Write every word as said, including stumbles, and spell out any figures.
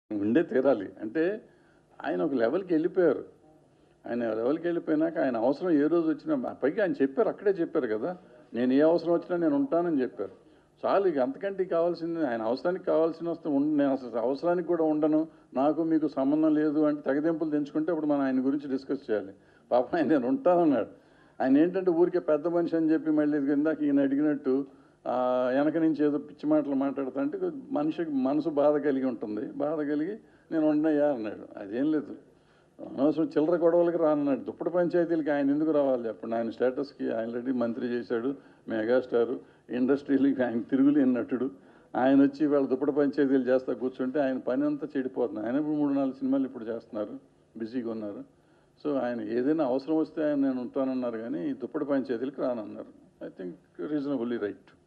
ఉండే తీరాలి. అంటే ఆయన ఒక లెవెల్కి వెళ్ళిపోయారు. ఆయన లెవెల్కి వెళ్ళిపోయినాక ఆయన అవసరం ఏ రోజు వచ్చినా, పైగా ఆయన చెప్పారు, అక్కడే చెప్పారు కదా, నేను ఏ అవసరం వచ్చినా నేను ఉంటానని చెప్పారు. చాలు, ఇక అంతకంటే కావాల్సింది, ఆయన అవసరానికి కావాల్సిన వస్తే నేను అసలు అవసరానికి కూడా ఉండను, నాకు మీకు సంబంధం లేదు అంటే తెగదెంపులు తెంచుకుంటే అప్పుడు మనం ఆయన గురించి డిస్కస్ చేయాలి. పాపం ఆయన నేను ఉంటానన్నాడు. ఆయన ఏంటంటే ఊరికే పెద్ద మనిషి అని చెప్పి మళ్ళీ ఇందాక ఈయన అడిగినట్టు వెనక నుంచి ఏదో పిచ్చి మాటలు మాట్లాడుతా అంటే మనిషికి మనసు బాధ కలిగి ఉంటుంది. బాధ కలిగి నేను ఉండయ్యా అన్నాడు. అదేం లేదు, అనవసరం చిల్లర గొడవలకి రానన్నాడు. దుప్పటి పంచాయతీలకి ఆయన ఎందుకు రావాలి చెప్పండి? ఆయన స్టేటస్కి ఆల్రెడీ మంత్రి చేశాడు, మెగాస్టారు, ఇండస్ట్రీలకి ఆయన తిరుగులేని నటుడు. ఆయన వచ్చి వాళ్ళ దుప్పటి పంచాయతీలు చేస్తా కూర్చుంటే ఆయన పని అంతా చెడిపోతుంది. ఆయన ఇప్పుడు మూడు నాలుగు సినిమాలు ఇప్పుడు చేస్తున్నారు, బిజీగా ఉన్నారు. సో ఆయన ఏదైనా అవసరం వస్తే ఆయన నేను ఉంటానన్నారు, కానీ ఈ దుప్పటి పంచాయతీలకు రానన్నారు. I think reasonably right.